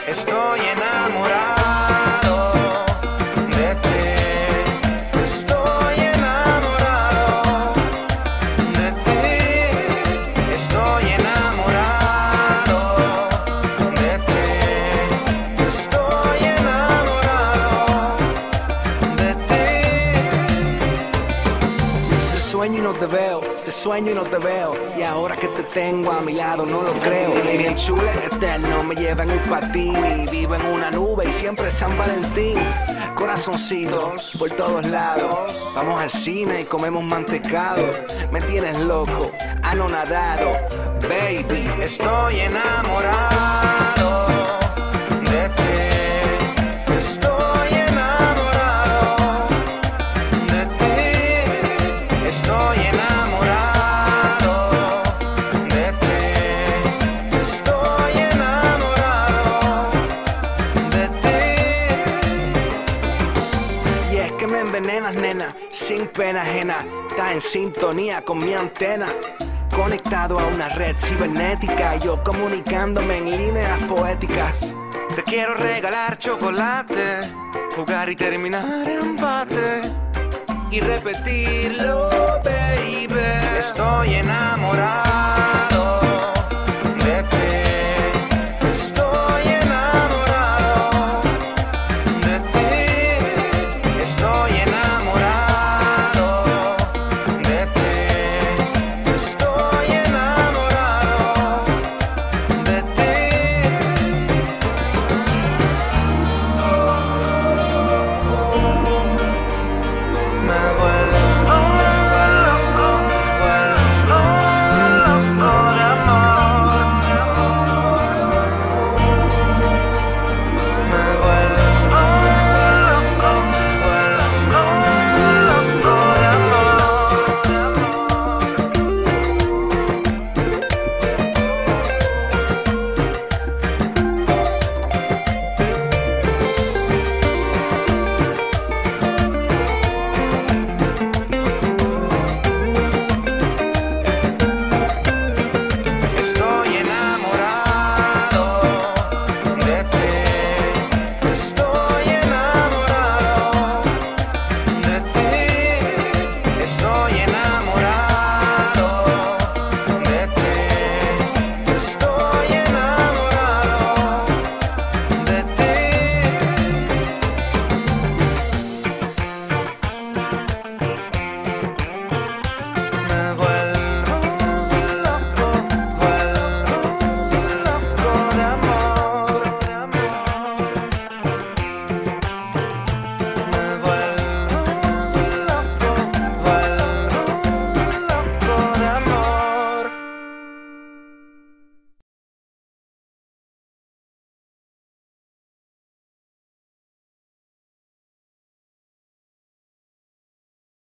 Estoy enamorado de ti. Estoy enamorado de ti. Estoy enamorado de ti. Estoy enamorado de ti. Te sueño y no te veo, te sueño y no te veo. Y ahora que te tengo a mi lado no lo creo. Bien chula, eterno, me lleva en un patín. Y vivo en una nube y siempre es San Valentín. Corazoncitos por todos lados. Vamos al cine y comemos mantecado. Me tienes loco, anonadado, baby. Estoy enamorado de ti. Estoy enamorado de ti. Estoy enamorado de ti. Estoy enamorado de ti. Y es que me envenenas, nena, sin pena ajena. Estás en sintonía con mi antena. Conectado a una red cibernética, yo comunicándome en líneas poéticas. Te quiero regalar chocolate, jugar y terminar empate Y repetirlo, baby. Estoy enamorado